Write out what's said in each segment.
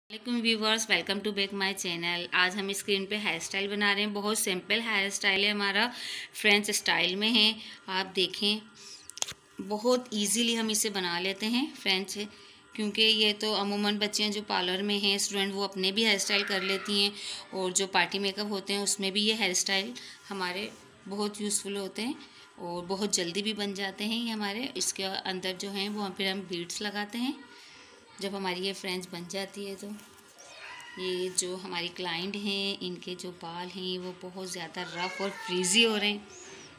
वालेकुम viewers, welcome to back my channel. आज हम स्क्रीन पे हेयर स्टाइल बना रहे हैं। बहुत सिंपल हेयर स्टाइल है हमारा, फ्रेंच स्टाइल में है। आप देखें, बहुत इजीली हम इसे बना लेते हैं फ्रेंच, क्योंकि ये तो अमूमन बच्चियां जो पार्लर में हैं स्टूडेंट, वो अपने भी हेयर स्टाइल कर लेती हैं, और जो पार्टी मेकअप होते हैं उसमें भी ये हेयर स्टाइल हमारे बहुत यूज़फुल होते हैं और बहुत जल्दी भी बन जाते हैं ये हमारे। इसके अंदर जो हैं वो फिर हम बीड्स लगाते हैं। जब हमारी ये फ्रेंच बन जाती है तो ये जो हमारी क्लाइंट हैं, इनके जो बाल हैं वो बहुत ज़्यादा रफ़ और फ्रीज़ी हो रहे हैं।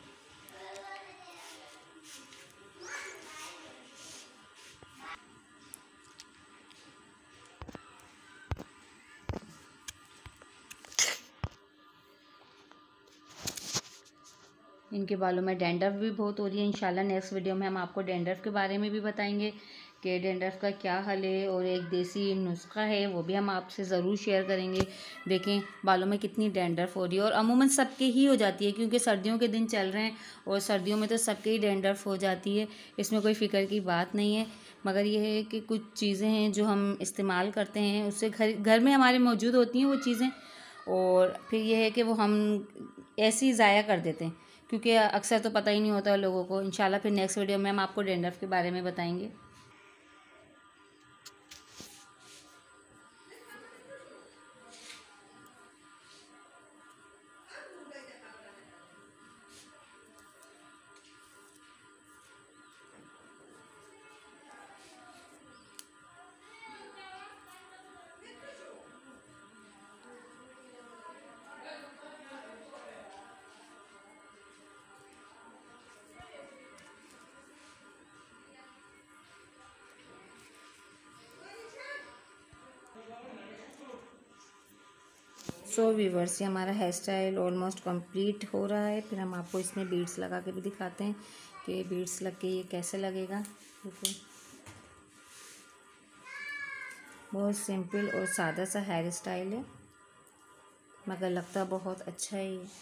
इनके बालों में डैंड्रफ भी बहुत हो रही है। इंशाल्लाह नेक्स्ट वीडियो में हम आपको डैंड्रफ के बारे में भी बताएंगे कि डैंड्रफ का क्या हल है, और एक देसी नुस्खा है वो भी हम आपसे ज़रूर शेयर करेंगे। देखें बालों में कितनी डैंड्रफ हो रही है, और अमूमन सबके ही हो जाती है, क्योंकि सर्दियों के दिन चल रहे हैं और सर्दियों में तो सबके ही डैंड्रफ हो जाती है। इसमें कोई फ़िक्र की बात नहीं है, मगर यह है कि कुछ चीज़ें हैं जो हम इस्तेमाल करते हैं, उससे घर में हमारे मौजूद होती हैं वो चीज़ें, और फिर यह है कि वो हम ऐसे ही ज़ाया कर देते हैं, क्योंकि अक्सर तो पता ही नहीं होता लोगों को। इंशाल्लाह फिर नेक्स्ट वीडियो में हम आपको डैंड्रफ के बारे में बताएंगे। सो व्यूवर्स, ये हमारा हेयर स्टाइल ऑलमोस्ट कंप्लीट हो रहा है। फिर हम आपको इसमें बीड्स लगा के भी दिखाते हैं कि बीड्स लग के ये कैसे लगेगा। देखो, बहुत सिंपल और सादा सा हेयर स्टाइल है, मगर लगता बहुत अच्छा है ये।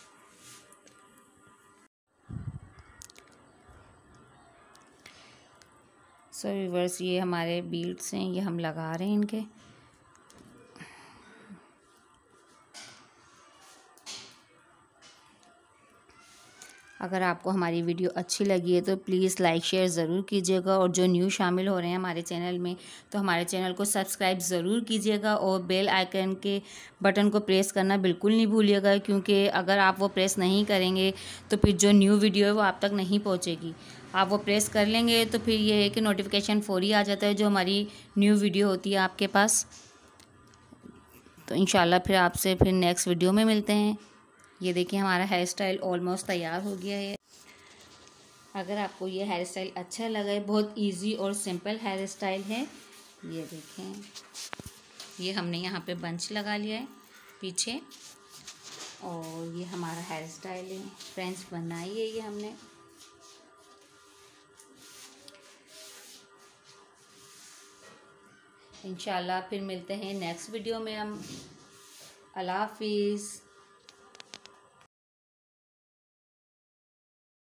सो व्यूवर्स, ये हमारे बीड्स हैं, ये हम लगा रहे हैं इनके। अगर आपको हमारी वीडियो अच्छी लगी है तो प्लीज़ लाइक शेयर ज़रूर कीजिएगा, और जो न्यू शामिल हो रहे हैं हमारे चैनल में तो हमारे चैनल को सब्सक्राइब ज़रूर कीजिएगा, और बेल आइकन के बटन को प्रेस करना बिल्कुल नहीं भूलिएगा, क्योंकि अगर आप वो प्रेस नहीं करेंगे तो फिर जो न्यू वीडियो है वो आप तक नहीं पहुँचेगी। आप वो प्रेस कर लेंगे तो फिर ये है कि नोटिफिकेशन फौरी आ जाता है जो हमारी न्यू वीडियो होती है आपके पास। तो इंशाल्लाह फिर आपसे फिर नेक्स्ट वीडियो में मिलते हैं। ये देखिए, हमारा हेयर स्टाइल ऑलमोस्ट तैयार हो गया है। अगर आपको ये हेयर स्टाइल अच्छा लगा है, बहुत इजी और सिंपल हेयर स्टाइल है। ये देखें, ये हमने यहाँ पे बंच लगा लिया है पीछे, और ये हमारा हेयर स्टाइल है। फ्रेंच बनाई है ये हमने। इंशाल्लाह फिर मिलते हैं नेक्स्ट वीडियो में हम। अल्लाह हाफिज़।